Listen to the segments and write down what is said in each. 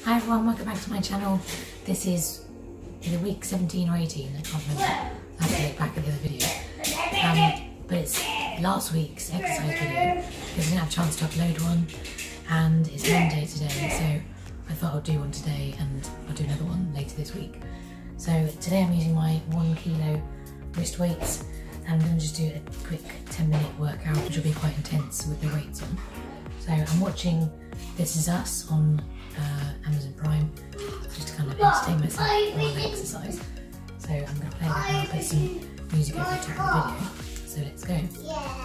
Hi everyone, welcome back to my channel. This is either week 17 or 18, I can't remember. I have to look back at the other video. But it's last week's exercise video because I didn't have a chance to upload one, and it's Monday today, so I thought I'd do one today and I'll do another one later this week. So today I'm using my 1 kilo wrist weights, and I'm going to just do a quick 10-minute workout, which will be quite intense with the weights on. So I'm watching This Is Us on Amazon Prime, just to kind of entertain myself while I exercise. So I'm going to play that and I'll put some music over the top of the video. So let's go. Yeah.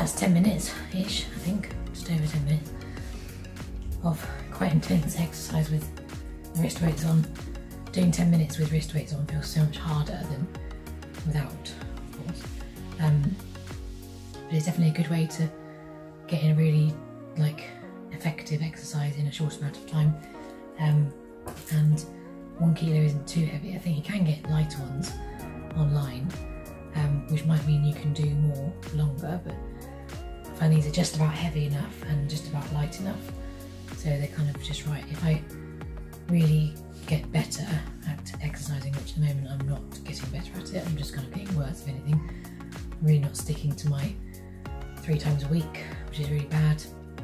that's 10 minutes-ish, I think, just over 10 minutes of quite intense exercise with the wrist weights on. Doing 10 minutes with wrist weights on feels so much harder than without, of course. But it's definitely a good way to get in a really effective exercise in a short amount of time. And 1 kilo isn't too heavy. I think you can get lighter ones online, which might mean you can do more longer, but I find these are just about heavy enough and just about light enough, so they're kind of just right. If I really get better at exercising, which at the moment I'm not getting better at it, I'm just kind of getting worse if anything. I'm really not sticking to my 3 times a week, which is really bad.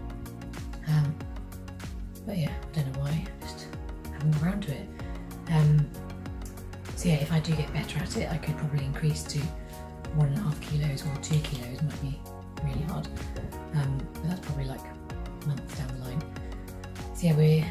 But yeah, I don't know why, just haven't got around to it. So yeah, if I do get better at it, I could probably increase to 1.5 kilos or 2 kilos. Might be really hard, but that's probably like months down the line. So yeah, we're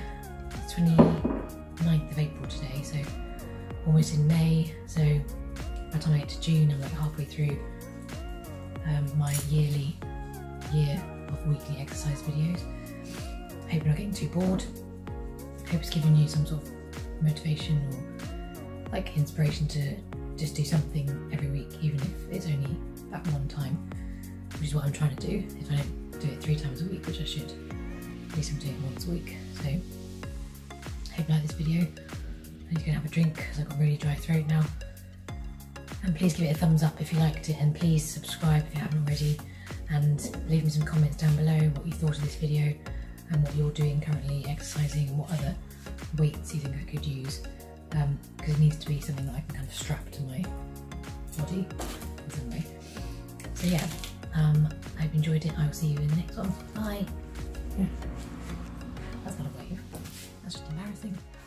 29th of April today, so almost in May. So by the time I get to June, I'm like halfway through my year of weekly exercise videos. I hope you're not getting too bored. I hope it's giving you some sort of motivation or inspiration to just do something every week, even if it's only that one time, which is what I'm trying to do. If I don't do it 3 times a week, which I should, at least I'm doing it once a week. So I hope you like this video. I need to go and have a drink because I've got a really dry throat now. And please give it a thumbs up if you liked it, and please subscribe if you haven't already, and leave me some comments down below what you thought of this video and what you're doing currently exercising and what other weights you think I could use, because it needs to be something that I can kind of strap to my body in some way. So yeah, I hope you enjoyed it. I will see you in the next one. Bye. That's not a wave, that's just embarrassing.